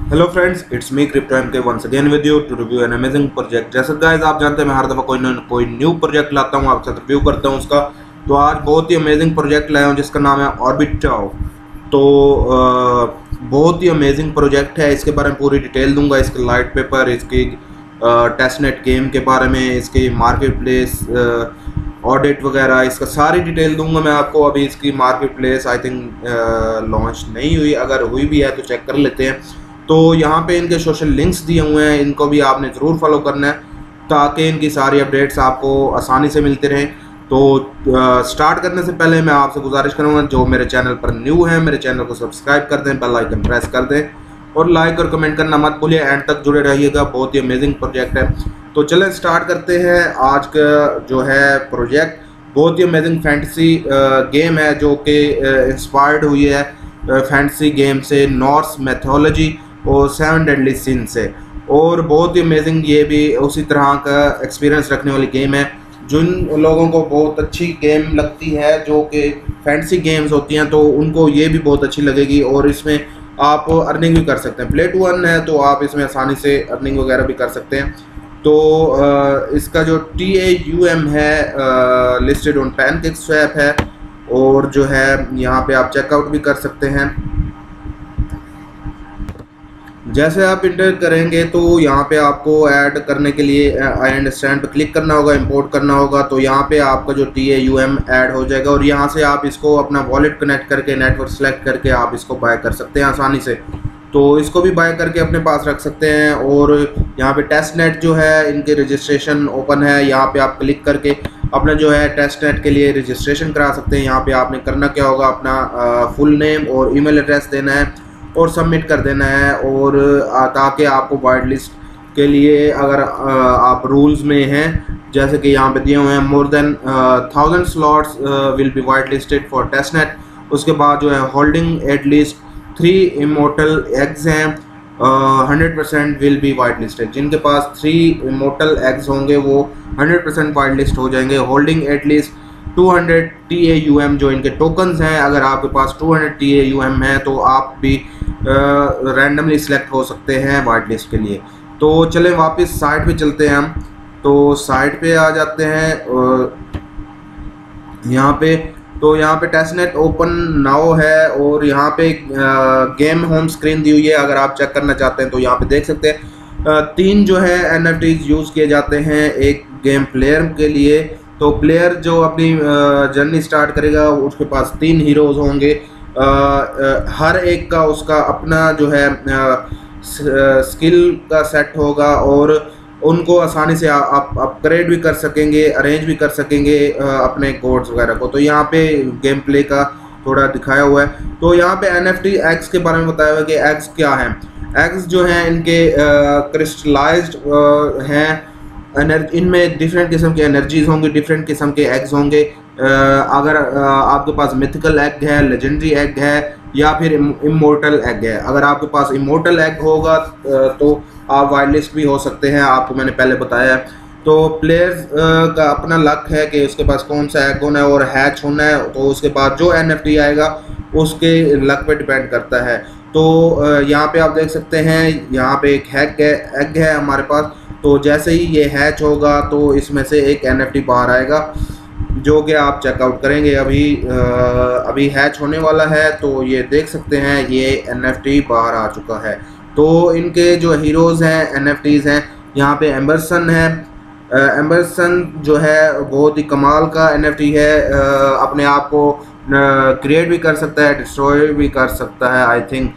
Hello friends, it's me crypto M K once again with you to review an amazing project. जैसे guys आप जानते हैं मैं हर दफ़ा कोई न्यू प्रोजेक्ट लाता हूँ, आपके साथ रिव्यू करता हूँ उसका। तो आज बहुत ही अमेजिंग प्रोजेक्ट लाया हूँ जिसका नाम है ऑर्बिटाओ। तो बहुत ही अमेजिंग प्रोजेक्ट है, इसके बारे में पूरी डिटेल दूंगा, इसके लाइट पेपर, इसकी टेस्टनेट गेम के बारे में, इसकी मार्केट प्लेस ऑडिट वगैरह, इसका सारी डिटेल दूंगा मैं आपको। अभी इसकी market place I think launch नहीं हुई, अगर हुई भी है तो चेक कर लेते हैं। तो यहाँ पे इनके सोशल लिंक्स दिए हुए हैं, इनको भी आपने ज़रूर फॉलो करना है ताकि इनकी सारी अपडेट्स आपको आसानी से मिलते रहें। तो स्टार्ट करने से पहले मैं आपसे गुजारिश करूँगा, जो मेरे चैनल पर न्यू है मेरे चैनल को सब्सक्राइब कर दें, बेल आइकन प्रेस कर दें और लाइक और कमेंट करना मत भूलिए। एंड तक जुड़े रहिएगा, बहुत ही अमेजिंग प्रोजेक्ट है। तो चलें स्टार्ट करते हैं। आज का जो है प्रोजेक्ट बहुत ही अमेजिंग फैंटेसी गेम है, जो कि इंस्पायर्ड हुई है फैंटेसी गेम से, नॉर्स मैथोलॉजी और 7 डेडली सिन से। और बहुत ही अमेजिंग, ये भी उसी तरह का एक्सपीरियंस रखने वाली गेम है। जिन लोगों को बहुत अच्छी गेम लगती है जो कि फैंटेसी गेम्स होती हैं, तो उनको ये भी बहुत अच्छी लगेगी। और इसमें आप अर्निंग भी कर सकते हैं, प्ले टू अर्न है, तो आप इसमें आसानी से अर्निंग वगैरह भी कर सकते हैं। तो इसका जो TAUM है लिस्टेड ऑन PancakeSwap है, और जो है यहाँ पे आप चेकआउट भी कर सकते हैं। जैसे आप इंटर करेंगे तो यहाँ पे आपको ऐड करने के लिए आई अंडरस्टैंड पे क्लिक करना होगा, इंपोर्ट करना होगा। तो यहाँ पे आपका जो TAUM ऐड हो जाएगा और यहाँ से आप इसको अपना वॉलेट कनेक्ट करके, नेटवर्क सेलेक्ट करके आप इसको बाय कर सकते हैं आसानी से। तो इसको भी बाय करके अपने पास रख सकते हैं। और यहाँ पे टेस्टनेट जो है इनके रजिस्ट्रेशन ओपन है, यहाँ पे आप क्लिक करके अपना जो है टेस्टनेट के लिए रजिस्ट्रेशन करा सकते हैं। यहाँ पे आपने करना क्या होगा, अपना फुल नेम और ईमेल एड्रेस देना है और सबमिट कर देना है। और ताकि आपको वाइट लिस्ट के लिए, अगर आप रूल्स में हैं जैसे कि यहाँ पे दिए हुए हैं, more than 1000 slots will be white listed for testnet. उसके बाद जो है होल्डिंग एटलीस्ट 3 इमोर्टल एग्स हैं, 100% विल बी वाइट लिस्टेड। जिनके पास 3 इमोर्टल एग्स होंगे वो 100% वाइट लिस्ट हो जाएंगे। होल्डिंग एटलीस्ट 200 TAUM जो इनके टोकन्स हैं, अगर आपके पास 200 TAUM है तो आप भी रैंडमली सिलेक्ट हो सकते हैं वाइट लिस्ट के लिए। तो चलें वापस साइट पे चलते हैं हम। तो साइट पे आ जाते हैं यहाँ पे। तो यहाँ पे टेस्टनेट ओपन नाउ है और यहाँ पे गेम होम स्क्रीन दी हुई है। अगर आप चेक करना चाहते हैं तो यहाँ पे देख सकते हैं 3 जो है NFTs यूज़ किए जाते हैं एक गेम प्लेयर के लिए। तो प्लेयर जो अपनी जर्नी स्टार्ट करेगा उसके पास 3 हीरोज़ होंगे, हर एक का उसका अपना जो है स्किल का सेट होगा और उनको आसानी से आप अपग्रेड भी कर सकेंगे, अरेंज भी कर सकेंगे अपने कोड्स वगैरह को। तो यहाँ पे गेम प्ले का थोड़ा दिखाया हुआ है। तो यहाँ पे NFT एग्स के बारे में बताया हुआ है कि एग्स क्या हैं। एग्स जो हैं इनके क्रिस्टलाइज्ड हैं, इनमें डिफरेंट किस्म के एनर्जीज होंगी, डिफरेंट किस्म के एग्स होंगे। अगर आपके पास मिथिकल एग है, लेजेंडरी एग है या फिर इमोर्टल एग है। अगर आपके पास इमोर्टल एग होगा तो आप वाइट लिस्ट भी हो सकते हैं, आपको मैंने पहले बताया है। तो प्लेयर्स का अपना लक है कि उसके पास कौन सा एग होना है और हैच होना है। तो उसके बाद जो NFT आएगा उसके लक पे डिपेंड करता है। तो यहाँ पे आप देख सकते हैं, यहाँ पे एक एग है हमारे पास। तो जैसे ही ये हैच होगा तो इसमें से एक NFT बाहर आएगा जो कि आप चेकआउट करेंगे। अभी हैच होने वाला है। तो ये देख सकते हैं ये NFT बाहर आ चुका है। तो इनके जो हीरोज़ हैं NFTs हैं, यहाँ पे एम्बरसन है। एम्बरसन जो है बहुत ही कमाल का NFT है, अपने आप को क्रिएट भी कर सकता है, डिस्ट्रॉय भी कर सकता है। I think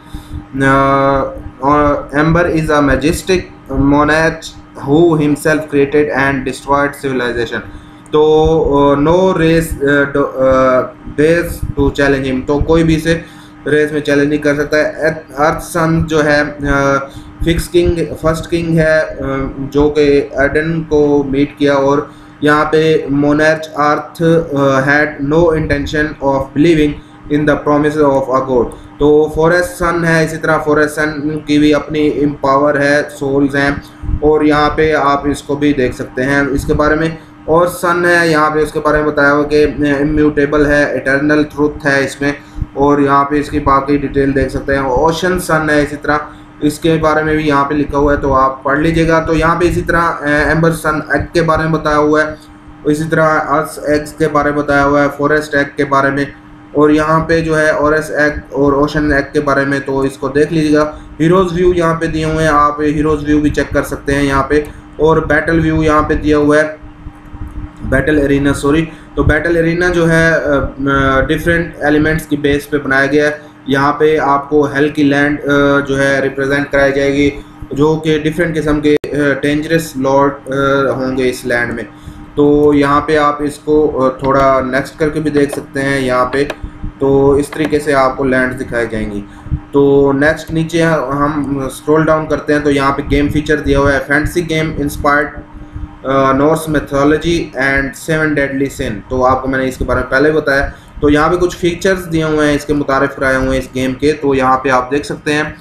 Amber is a majestic monarch who himself created and destroyed civilization। तो no race dares to challenge him. तो कोई भी इसे रेस में चैलेंज नहीं कर सकता है। अर्थ सन जो है फर्स्ट किंग है जो कि एडन को मीट किया। और यहाँ पे monarch earth had no intention of believing in the promise of a god. तो फॉरेस्ट सन है, इसी तरह फॉरेस्ट सन की भी अपनी इम्पावर है, सोल्स हैं। और यहाँ पे आप इसको भी देख सकते हैं इसके बारे में। और सन है, यहाँ पे उसके बारे में बताया हुआ कि इम्यूटेबल है, इटर्नल ट्रूथ है इसमें। और यहाँ पे इसकी बाकी डिटेल देख सकते हैं। ओशन सन है इसी तरह। इसके बारे में भी यहाँ पे लिखा हुआ है, तो आप पढ़ लीजिएगा। तो यहाँ पे इसी तरह एम्बर सन एग के बारे में बताया हुआ है, इसी तरह अर्थ एग्स के बारे में बताया हुआ है, फॉरेस्ट एग के बारे में, और यहाँ पे जो है ऑरेस एग और ओशन एग के बारे में, तो इसको देख लीजिएगा। हीरोज़ व्यू यहाँ पे दिए हुए हैं, आप हीरोज़ व्यू भी चेक कर सकते हैं यहाँ पे, और बैटल व्यू यहाँ पे दिया हुआ है, बैटल एरिना सॉरी। तो बैटल एरिना जो है डिफरेंट एलिमेंट्स की बेस पे बनाया गया है। यहाँ पे आपको हेल की लैंड जो है रिप्रेजेंट कराई जाएगी, जो कि डिफरेंट किस्म के डेंजरस लॉर्ड होंगे इस लैंड में। तो यहाँ पे आप इसको थोड़ा नेक्स्ट करके भी देख सकते हैं यहाँ पे, तो इस तरीके से आपको लैंड दिखाई जाएंगी। तो नेक्स्ट नीचे हम स्क्रॉल डाउन करते हैं, तो यहाँ पे गेम फीचर दिया हुआ है, fantasy game inspired Norse mythology and 7 deadly sin. तो आपको मैंने इसके बारे में पहले बताया। तो यहाँ पे कुछ फीचर्स दिए हुए हैं, इसके मुतारिफ कराए हुए हैं इस गेम के। तो यहाँ पे आप देख सकते हैं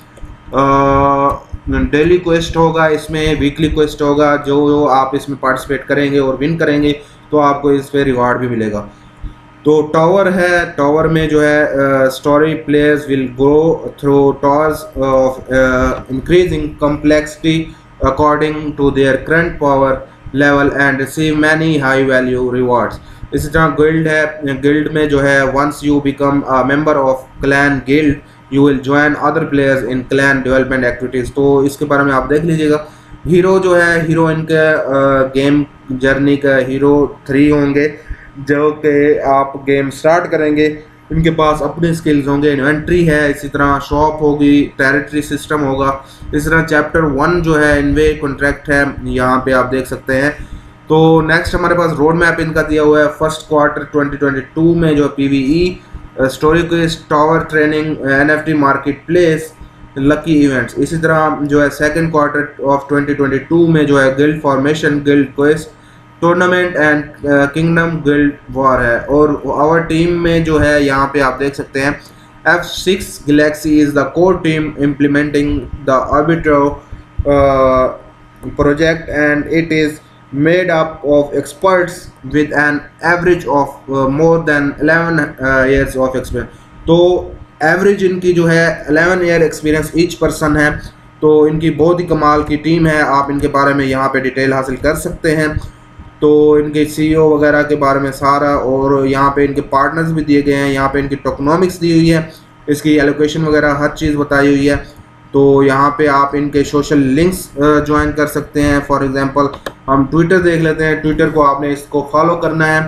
डेली क्वेस्ट होगा इसमें, वीकली क्वेस्ट होगा, जो आप इसमें पार्टिसिपेट करेंगे और विन करेंगे तो आपको इस पर रिवार्ड भी मिलेगा। तो टावर है, टावर में जो है story players will go through towers of increasing complexity according to their current power level and receive many high value rewards. इसी तरह गिल्ड है, गिल्ड में जो है once you become a member of clan guild you will join other players in clan development activities. तो इसके बारे में आप देख लीजिएगा। हीरो जो है, हीरो इनके गेम जर्नी का हीरो 3 होंगे, जो कि आप गेम स्टार्ट करेंगे इनके पास अपने स्किल्स होंगे, इन्वेंट्री है, इसी तरह शॉप होगी, टेरिटरी सिस्टम होगा। इस तरह चैप्टर 1 जो है इनवे कॉन्ट्रैक्ट है, यहाँ पे आप देख सकते हैं। तो नेक्स्ट हमारे पास रोड मैप इनका दिया हुआ है। फर्स्ट क्वार्टर 2022 में जो PvE story quest, tower training, NFT market place, lucky events. इसी तरह जो है सेकंड क्वार्टर ऑफ 2022 में जो है guild formation, guild quest, tournament and kingdom guild war है। और आवर टीम में जो है यहाँ पे आप देख सकते हैं F6 galaxy is the core team implementing the Orbito project and it is made up of experts with an average of more than 11 years of experience। तो एवरेज इनकी जो है 11 ईयर एक्सपीरियंस ईच पर्सन है। तो इनकी बहुत ही कमाल की टीम है, आप इनके बारे में यहाँ पे डिटेल हासिल कर सकते हैं। तो इनके CEO वगैरह के बारे में सारा, और यहाँ पे इनके पार्टनर्स भी दिए गए हैं, यहाँ पे इनकी टोकनॉमिक्स दी हुई है, इसकी एलोकेशन वगैरह हर चीज़ बताई हुई है। तो यहाँ पे आप इनके सोशल लिंक्स ज्वाइन कर सकते हैं। फॉर एग्जांपल हम ट्विटर देख लेते हैं, ट्विटर को आपने इसको फॉलो करना है।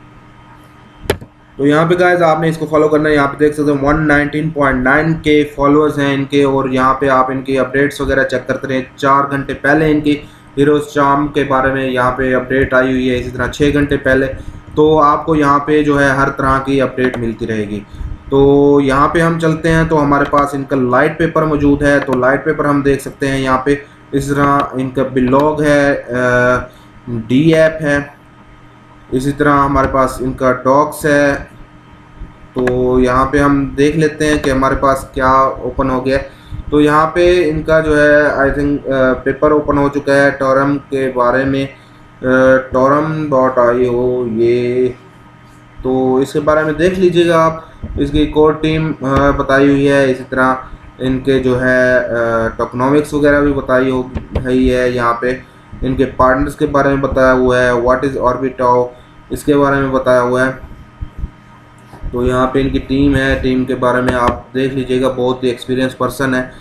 तो यहाँ पे गाइस आपने इसको फॉलो करना है, यहाँ पे देख सकते हैं 119.9K फॉलोअर्स हैं इनके, और यहाँ पे आप इनकी अपडेट्स वगैरह चेक करते रहें। 4 घंटे पहले इनकी हीरोज चार्म के बारे में यहाँ पे अपडेट आई हुई है, इसी तरह 6 घंटे पहले। तो आपको यहाँ पे जो है हर तरह की अपडेट मिलती रहेगी। तो यहाँ पे हम चलते हैं, तो हमारे पास इनका लाइट पेपर मौजूद है। तो लाइट पेपर हम देख सकते हैं यहाँ पे, इस तरह इनका ब्लॉग है, D ऐप है, इसी तरह हमारे पास इनका डॉक्स है। तो यहाँ पे हम देख लेते हैं कि हमारे पास क्या ओपन हो गया। तो यहाँ पे इनका जो है आई थिंक पेपर ओपन हो चुका है टोरम के बारे में, torum.io ये, तो इसके बारे में देख लीजिएगा आप। इसकी कोर टीम बताई हुई है, इसी तरह इनके जो है टोकनॉमिक्स वगैरह भी बताई हुई है। यहाँ पे इनके पार्टनर्स के बारे में बताया हुआ है, व्हाट इज़ ऑर्बिटो इसके बारे में बताया हुआ है। तो यहाँ पे इनकी टीम है, टीम के बारे में आप देख लीजिएगा, बहुत ही एक्सपीरियंस पर्सन है।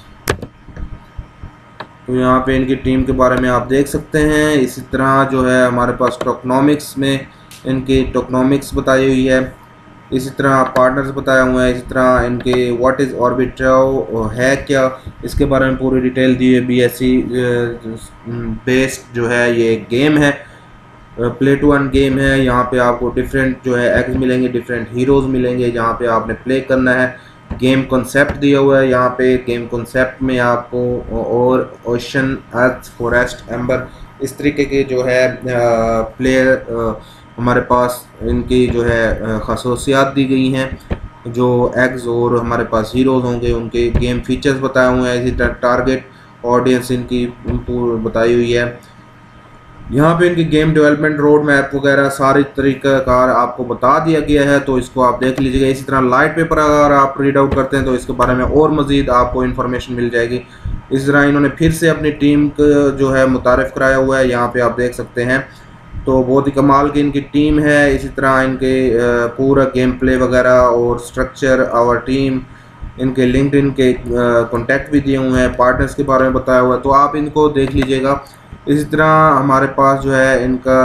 तो यहाँ पे इनकी टीम के बारे में आप देख सकते हैं। इसी तरह जो है हमारे पास टोकनॉमिक्स में इनकी टोकनॉमिक्स बताई हुई है, इसी तरह पार्टनर्स बताया हुआ है, इसी तरह इनके व्हाट इज़ ऑर्बिटो है क्या, इसके बारे में पूरी डिटेल दी है। BSC बेस्ड जो है ये गेम है, प्ले टू अर्न गेम है। यहाँ पे आपको डिफरेंट जो है एग्स मिलेंगे, डिफरेंट हीरोज़ मिलेंगे, जहाँ पे आपने प्ले करना है। गेम कॉन्सेप्ट दिया हुआ है यहाँ पे, गेम कॉन्सेप्ट में आपको और ओशन, अर्थ, फॉरेस्ट, एम्बर इस तरीके के जो है प्लेयर हमारे पास इनकी जो है खसूसियात दी गई हैं। जो एग्स और हमारे पास हीरोज़ होंगे उनके गेम फीचर्स बताए हुए हैं, इसी तरह टारगेट ऑडियंस इनकी बताई हुई है। यहाँ पे इनकी गेम डेवलपमेंट रोड मैप वगैरह सारी तरीक़ाकार आपको बता दिया गया है, तो इसको आप देख लीजिएगा। इसी तरह लाइट पेपर अगर आप रीड आउट करते हैं तो इसके बारे में और मज़ीद आपको इन्फॉर्मेशन मिल जाएगी। इस तरह इन्होंने फिर से अपनी टीम को जो है मुतारिफ़ कराया हुआ है, यहाँ पे आप देख सकते हैं। तो बहुत ही कमाल की इनकी टीम है। इसी तरह इनके पूरा गेम प्ले वगैरह और स्ट्रक्चर, आवर टीम, इनके लिंक्डइन के कॉन्टैक्ट भी दिए हुए हैं, पार्टनर्स के बारे में बताया हुआ है, तो आप इनको देख लीजिएगा। इसी तरह हमारे पास जो है इनका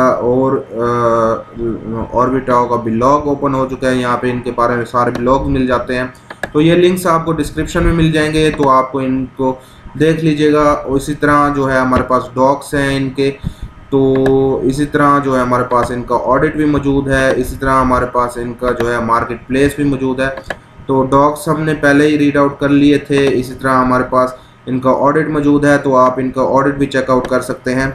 ऑर्बिटाओ का ब्लॉग ओपन हो चुका है, यहाँ पे इनके बारे में सारे ब्लॉग मिल जाते हैं। तो ये लिंक्स आपको डिस्क्रिप्शन में मिल जाएंगे, तो आपको इनको देख लीजिएगा। और इसी तरह जो है हमारे पास डॉक्स हैं इनके, तो इसी तरह जो है हमारे पास इनका ऑडिट भी मौजूद है। इसी तरह हमारे पास इनका जो है मार्केट प्लेस भी मौजूद है। तो डॉक्स हमने पहले ही रीड आउट कर लिए थे। इसी तरह हमारे पास इनका ऑडिट मौजूद है, तो आप इनका ऑडिट भी चेकआउट कर सकते हैं।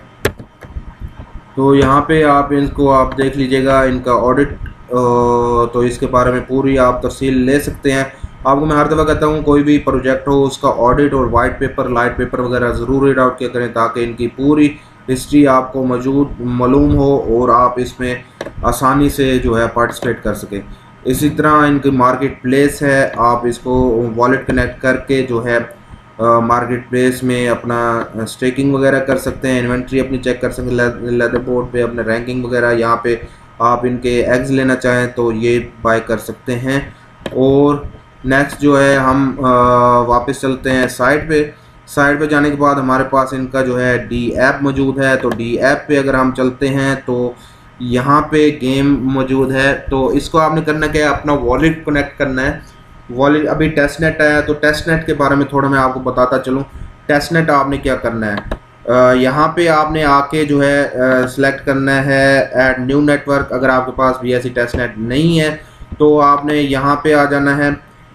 तो यहाँ पे आप इनको आप देख लीजिएगा इनका ऑडिट, तो इसके बारे में पूरी आप तफसील ले सकते हैं। आपको मैं हर दफ़ा कहता हूँ कोई भी प्रोजेक्ट हो उसका ऑडिट और वाइट पेपर, लाइट पेपर वगैरह ज़रूर रीड आउट किया करें, ताकि इनकी पूरी हिस्ट्री आपको मालूम हो और आप इसमें आसानी से जो है पार्टिसिपेट कर सकें। इसी तरह इनकी मार्केट प्लेस है, आप इसको वॉलेट कनेक्ट करके जो है मार्केट प्लेस में अपना स्टेकिंग वगैरह कर सकते हैं, इन्वेंट्री अपनी चेक कर सकते हैं लेदर बोर्ड पे, अपने रैंकिंग वगैरह। यहाँ पे आप इनके एग्स लेना चाहें तो ये बाय कर सकते हैं। और नेक्स्ट जो है हम वापस चलते हैं साइट पे। साइट पे जाने के बाद हमारे पास इनका जो है डी ऐप मौजूद है। तो डी ऐप पे अगर हम चलते हैं तो यहाँ पे गेम मौजूद है। तो इसको आपने करना क्या है, अपना वॉलेट कनेक्ट करना है। वॉलेट अभी टेस्ट नेट आया, तो टेस्ट नेट के बारे में थोड़ा मैं आपको बताता चलूँ। टेस्ट नेट आपने क्या करना है, यहाँ पे आपने आके जो है सिलेक्ट करना है ऐड न्यू नेटवर्क। अगर आपके पास BSc टेस्ट नेट नहीं है तो आपने यहाँ पे आ जाना है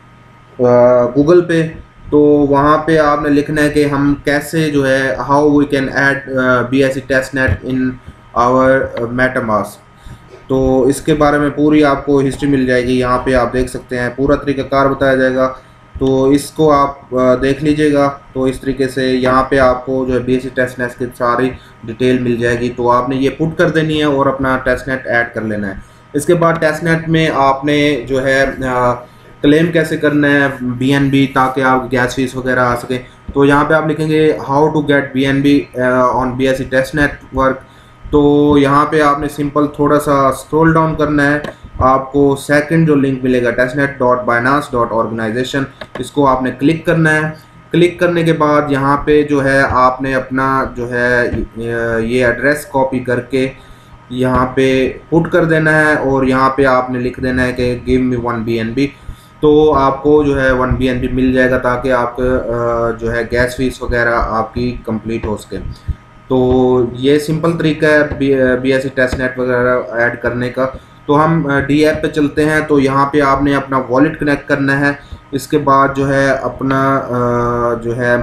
गूगल पे। तो वहाँ पे आपने लिखना है कि हम कैसे जो है how we can add BSc test net in our MetaMask. तो इसके बारे में पूरी आपको हिस्ट्री मिल जाएगी। यहाँ पे आप देख सकते हैं पूरा तरीक़ाकार बताया जाएगा, तो इसको आप देख लीजिएगा। तो इस तरीके से यहाँ पे आपको जो है BSc टेस्ट नेट की सारी डिटेल मिल जाएगी। तो आपने ये पुट कर देनी है और अपना टेस्ट नेट ऐड कर लेना है। इसके बाद टेस्ट नेट में आपने जो है क्लेम कैसे करना है BNB, ताकि आप गैस फीस वगैरह आ सके। तो यहाँ पे आप लिखेंगे how to get BNB on BSc test network. तो यहाँ पे आपने सिंपल थोड़ा सा स्क्रॉल डाउन करना है, आपको सेकंड जो लिंक मिलेगा testnet.binance.organization, इसको आपने क्लिक करना है। क्लिक करने के बाद यहाँ पे जो है आपने अपना जो है ये एड्रेस कॉपी करके यहाँ पे पुट कर देना है और यहाँ पे आपने लिख देना है कि गिव मी 1 BNB। तो आपको जो है 1 BNB मिल जाएगा, ताकि आपका जो है गैस फीस वगैरह आपकी कंप्लीट हो सके। तो ये सिंपल तरीका है BSc टेस्ट नेट वगैरह ऐड करने का। तो हम डी ऐप पे चलते हैं। तो यहाँ पे आपने अपना वॉलेट कनेक्ट करना है। इसके बाद जो है अपना जो है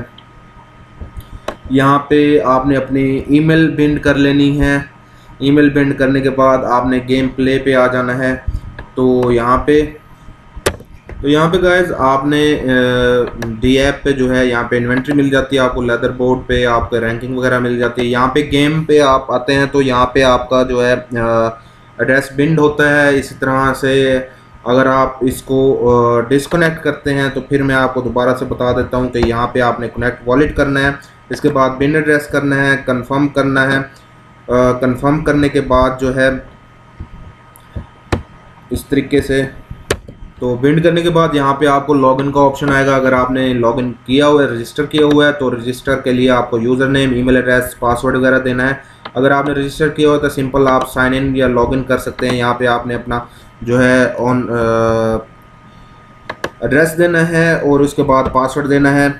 यहाँ पे आपने अपनी ईमेल बिंड कर लेनी है। ईमेल बिंड करने के बाद आपने गेम प्ले पे आ जाना है। तो यहाँ पे गाइज आपने डी ऐप पे जो है यहाँ पे इन्वेंट्री मिल जाती है आपको, लेदर बोर्ड पे आपके रैंकिंग वगैरह मिल जाती है। यहाँ पे गेम पे आप आते हैं तो यहाँ पे आपका जो है एड्रेस बिंड होता है। इसी तरह से अगर आप इसको डिसकनेक्ट करते हैं तो फिर मैं आपको दोबारा से बता देता हूँ कि यहाँ पे आपने कनेक्ट वॉलेट करना है। इसके बाद बिंड एड्रेस करना है, कंफर्म करना है। कंफर्म करने के बाद जो है इस तरीके से, तो बिंड करने के बाद यहाँ पे आपको लॉगिन का ऑप्शन आएगा। अगर आपने लॉगिन किया हुआ है, रजिस्टर किया हुआ है, तो रजिस्टर के लिए आपको user name, email address, password वगैरह देना है। अगर आपने रजिस्टर किया हुआ है तो सिंपल आप साइन इन या लॉगिन कर सकते हैं। यहाँ पे आपने अपना जो है ऑन एड्रेस देना है और उसके बाद पासवर्ड देना है।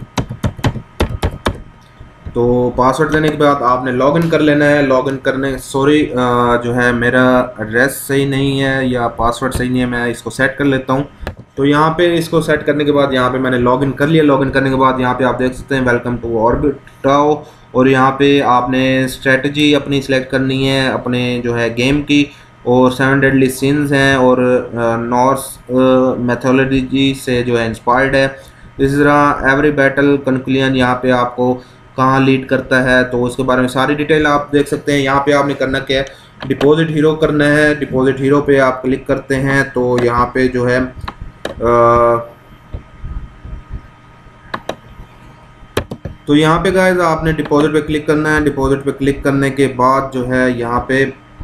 तो पासवर्ड देने के बाद आपने लॉगिन कर लेना है। लॉगिन करने जो है मेरा एड्रेस सही नहीं है या पासवर्ड सही नहीं है, मैं इसको सेट कर लेता हूँ। तो यहाँ पे इसको सेट करने के बाद यहाँ पे मैंने लॉगिन कर लिया। लॉगिन करने के बाद यहाँ पे आप देख सकते हैं वेलकम टू ऑर्बिटाओ, और यहाँ पे आपने स्ट्रेटजी अपनी सिलेक्ट करनी है अपने जो है गेम की, और 7 डेडली सिंस हैं और नॉर्स मैथोलॉजी से जो है इंस्पायर्ड है। इस तरह एवरी बैटल कंक्लूजन यहाँ पे आपको कहाँ लीड करता है, तो उसके बारे में सारी डिटेल आप देख सकते हैं। यहाँ पे आपने करना क्या है, डिपॉजिट हीरो करना है। डिपॉजिट हीरो पे आप क्लिक करते हैं तो यहाँ पे जो है तो यहाँ पे गाइस आपने डिपॉजिट पे क्लिक करना है। डिपॉजिट पे क्लिक करने के बाद जो है यहाँ पे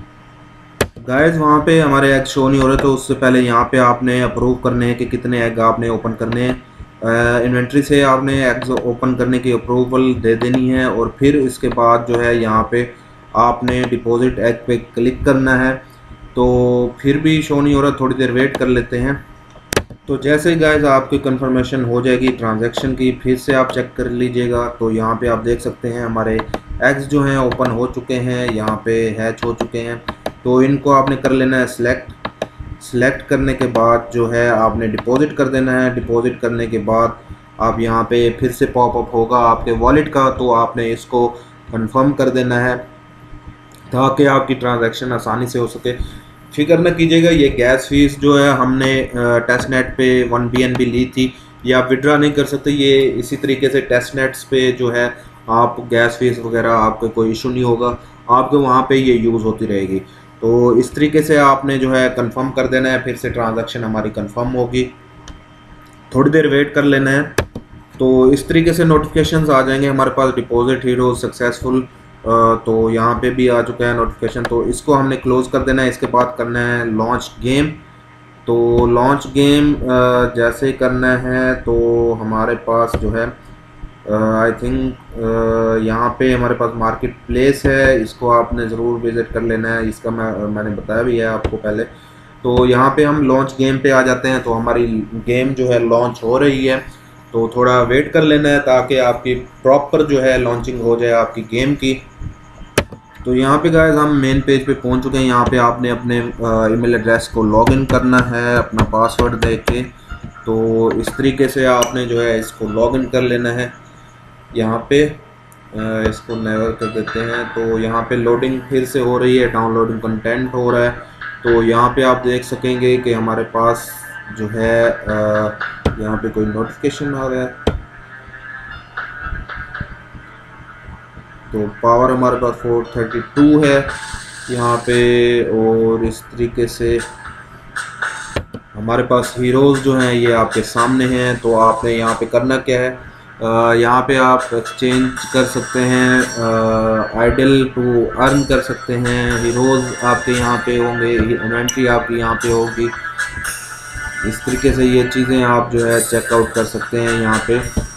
गाइस वहाँ पे हमारे एग शो नहीं हो रहे, तो उससे पहले यहाँ पे आपने अप्रूव करने हैं कि कितने एग आपने ओपन करने हैं। इन्वेंट्री से आपने एग्स ओपन करने की अप्रूवल दे देनी है, और फिर इसके बाद जो है यहाँ पे आपने डिपॉजिट एग पे क्लिक करना है। तो फिर भी शो नहीं हो रहा, थोड़ी देर वेट कर लेते हैं। तो जैसे ही गाइस आपकी कंफर्मेशन हो जाएगी ट्रांजैक्शन की, फिर से आप चेक कर लीजिएगा। तो यहाँ पे आप देख सकते हैं हमारे एग्स जो हैं ओपन हो चुके हैं, यहाँ पे हैच हो चुके हैं। तो इनको आपने कर लेना है सिलेक्ट करने के बाद जो है आपने डिपॉजिट कर देना है। डिपॉजिट करने के बाद आप यहाँ पे फिर से पॉपअप होगा आपके वॉलेट का, तो आपने इसको कंफर्म कर देना है ताकि आपकी ट्रांजैक्शन आसानी से हो सके। फिक्र न कीजिएगा, ये गैस फीस जो है हमने टेस्ट नेट पे 1 BNB ली थी, ये आप विड्रा नहीं कर सकते। ये इसी तरीके से टेस्ट नेट्स पे जो है आप गैस फीस वगैरह आपको कोई इशू नहीं होगा, आपके वहाँ पे ये यूज़ होती रहेगी। तो इस तरीके से आपने जो है कंफर्म कर देना है, फिर से ट्रांजैक्शन हमारी कंफर्म होगी, थोड़ी देर वेट कर लेना है। तो इस तरीके से नोटिफिकेशंस आ जाएंगे हमारे पास, डिपॉजिट हीरो सक्सेसफुल। तो यहाँ पे भी आ चुका है नोटिफिकेशन, तो इसको हमने क्लोज कर देना है। इसके बाद करना है लॉन्च गेम। तो लॉन्च गेम जैसे ही करना है तो हमारे पास जो है आई थिंक यहाँ पे हमारे पास मार्केट प्लेस है, इसको आपने ज़रूर विज़िट कर लेना है। इसका मैंने बताया भी है आपको पहले। तो यहाँ पे हम लॉन्च गेम पे आ जाते हैं। तो हमारी गेम जो है लॉन्च हो रही है, तो थोड़ा वेट कर लेना है ताकि आपकी प्रॉपर जो है लॉन्चिंग हो जाए आपकी गेम की। तो यहाँ पे गाइस हम मेन पेज पे पहुँच चुके हैं। यहाँ पे आपने अपने ईमेल एड्रेस को लॉगिन करना है अपना पासवर्ड दे के। तो इस तरीके से आपने जो है इसको लॉगिन कर लेना है। यहाँ पे इसको नेवर कर देते हैं। तो यहाँ पे लोडिंग फिर से हो रही है, डाउनलोडिंग कंटेंट हो रहा है। तो यहाँ पे आप देख सकेंगे कि हमारे पास जो है यहाँ पे कोई नोटिफिकेशन आ रहा है। तो पावर हमारे पास 432 है यहाँ पे, और इस तरीके से हमारे पास हीरोज़ जो हैं ये आपके सामने हैं। तो आपने यहाँ पे करना क्या है, यहाँ पे आप एक्सचेंज कर सकते हैं, आइडल टू अर्न कर सकते हैं। हीरोज़ आपके यहाँ पे होंगे, इन्वेंट्री आपकी यहाँ पे होगी। इस तरीके से ये चीज़ें आप जो है चेकआउट कर सकते हैं यहाँ पे।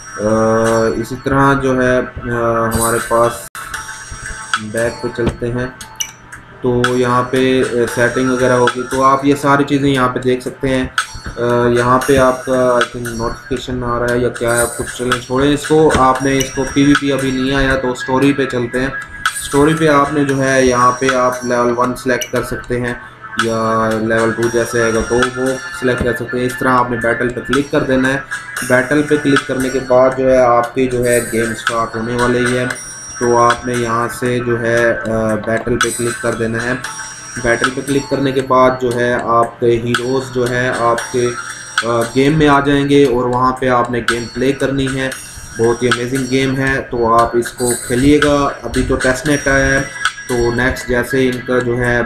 इसी तरह जो है हमारे पास बैक पे चलते हैं तो यहाँ पे सेटिंग वगैरह होगी, तो आप ये सारी चीज़ें यहाँ पे देख सकते हैं। यहाँ पे आपका आई थिंक नोटिफिकेशन आ रहा है या क्या है, कुछ चलें छोड़ें इसको। आपने इसको PVP अभी नहीं आया, तो स्टोरी पे चलते हैं। स्टोरी पे आपने जो है यहाँ पे आप लेवल 1 सेलेक्ट कर सकते हैं या लेवल 2 जैसे आएगा तो वो सिलेक्ट कर सकते हैं। इस तरह आपने बैटल पे क्लिक कर देना है। बैटल पे क्लिक करने के बाद जो है आपकी जो है गेम स्टार्ट होने वाली है। तो आपने यहाँ से जो है बैटल पे क्लिक कर देना है। बैटल पे क्लिक करने के बाद जो है आपके हीरोज़ जो है आपके गेम में आ जाएंगे, और वहाँ पे आपने गेम प्ले करनी है। बहुत ही अमेजिंग गेम है, तो आप इसको खेलिएगा। अभी तो टेस्ट नेट आया है, तो नेक्स्ट जैसे इनका जो है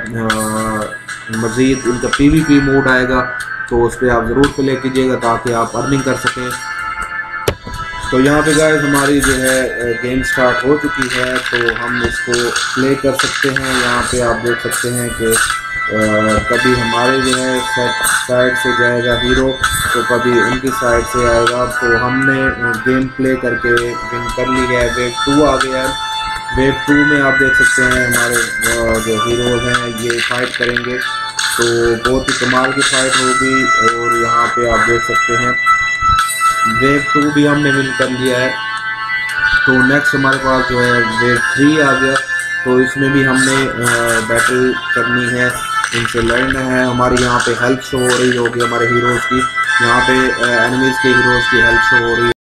मज़ीद इनका PVP मोड आएगा तो उस पर आप ज़रूर प्ले कीजिएगा ताकि आप अर्निंग कर सकें। तो यहाँ पे गाइस हमारी जो है गेम स्टार्ट हो चुकी है, तो हम इसको प्ले कर सकते हैं। यहाँ पे आप देख सकते हैं कि कभी हमारे जो है साइड से जाएगा हीरो, तो कभी उनकी साइड से आएगा। तो हमने गेम प्ले करके विन कर ली है। वेव 2 आ गया है। वेव 2 में आप देख सकते हैं हमारे जो हीरोज़ हैं ये फाइट करेंगे, तो बहुत ही कमाल की फाइट होगी। और यहाँ पे आप देख सकते हैं वेव 2 भी हमने विन कर लिया है। तो नेक्स्ट हमारे पास जो है वेव 3 आ गया, तो इसमें भी हमने बैटल करनी है, इनसे लड़ना है। हमारी यहाँ पे हेल्प शो हो रही होगी हमारे हीरोज़ की, यहाँ पे एनिमीज़ के हीरोज़ की हेल्प शो हो रही है।